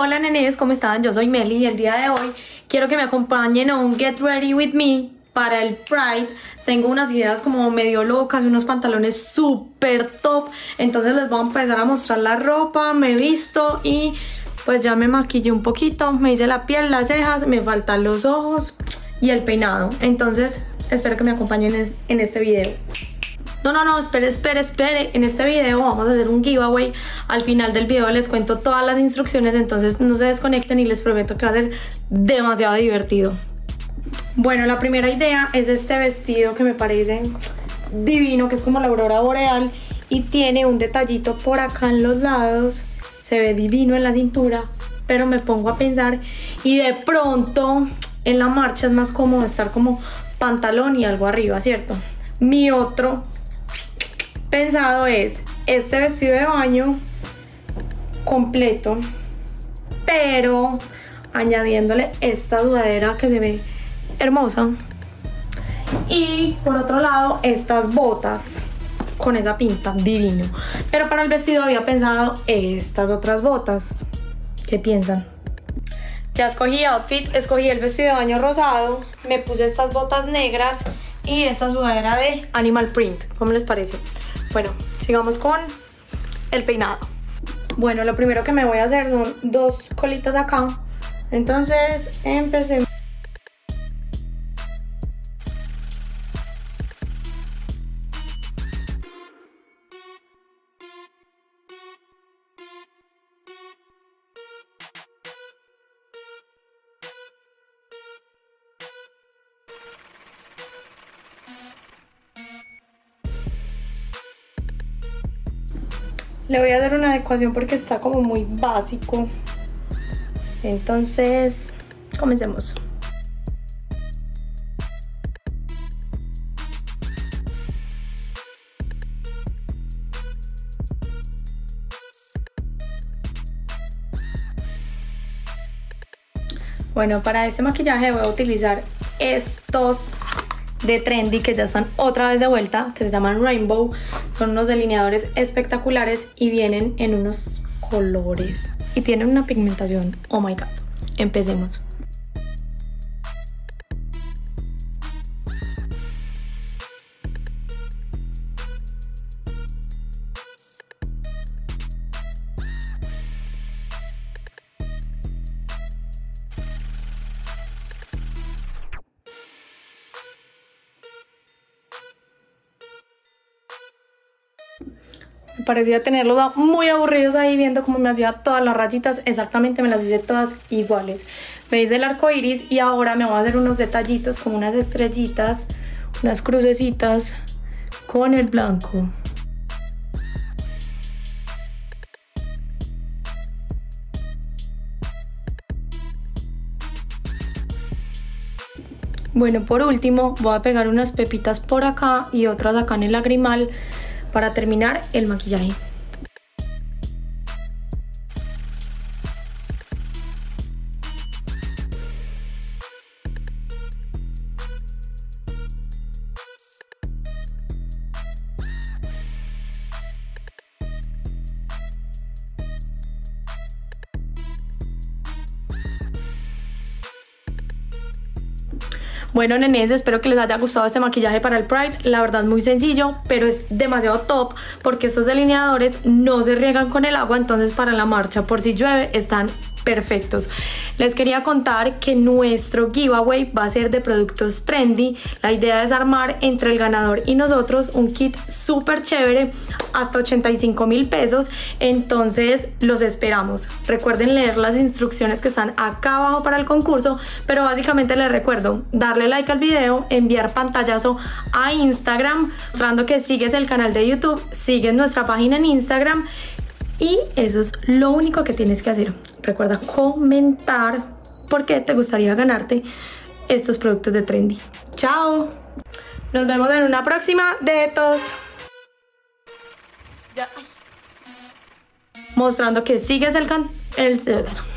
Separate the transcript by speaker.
Speaker 1: Hola nenes, ¿cómo están? Yo soy Meli y el día de hoy quiero que me acompañen a un Get Ready With Me para el Pride. Tengo unas ideas como medio locas, unos pantalones súper top. Entonces les voy a empezar a mostrar la ropa, me he visto y pues ya me maquillé un poquito. Me hice la piel, las cejas, me faltan los ojos y el peinado. Entonces espero que me acompañen en este video. No, espere. En este video vamos a hacer un giveaway. Al final del video les cuento todas las instrucciones, entonces no se desconecten y les prometo que va a ser demasiado divertido. Bueno, la primera idea es este vestido que me parece divino, que es como la aurora boreal y tiene un detallito por acá en los lados. Se ve divino en la cintura, pero me pongo a pensar y de pronto en la marcha es más cómodo estar como pantalón y algo arriba, ¿cierto? Mi otro pensado es este vestido de baño completo, pero añadiéndole esta sudadera que se ve hermosa, y por otro lado estas botas con esa pinta divino. Pero para el vestido había pensado estas otras botas. ¿Qué piensan? Ya escogí outfit, escogí el vestido de baño rosado, me puse estas botas negras y esta sudadera de animal print. ¿Cómo les parece? Bueno, sigamos con el peinado. Bueno, lo primero que me voy a hacer son dos colitas acá. Entonces, empecemos. Le voy a dar una adecuación porque está como muy básico. Entonces, comencemos. Bueno, para este maquillaje voy a utilizar estos de Trendy que ya están otra vez de vuelta, que se llaman Rainbow. Son unos delineadores espectaculares y vienen en unos colores y tienen una pigmentación, oh my god. Empecemos. Me parecía tenerlos muy aburridos ahí viendo cómo me hacía todas las rayitas. Exactamente, me las hice todas iguales. Veis el arco iris y ahora me voy a hacer unos detallitos como unas estrellitas, unas crucecitas con el blanco. Bueno, por último voy a pegar unas pepitas por acá y otras acá en el lagrimal para terminar el maquillaje. Bueno, nenes, espero que les haya gustado este maquillaje para el Pride. La verdad muy sencillo, pero es demasiado top porque estos delineadores no se riegan con el agua, entonces para la marcha por si llueve están perfectos. Les quería contar que nuestro giveaway va a ser de productos trendy. La idea es armar entre el ganador y nosotros un kit súper chévere hasta 85.000 pesos. Entonces los esperamos. Recuerden leer las instrucciones que están acá abajo para el concurso, pero básicamente les recuerdo darle like al video, enviar pantallazo a Instagram mostrando que sigues el canal de YouTube, sigues nuestra página en Instagram. Y eso es lo único que tienes que hacer. Recuerda comentar por qué te gustaría ganarte estos productos de Trendy. ¡Chao! Nos vemos en una próxima de estos. Ya. Mostrando que sigues el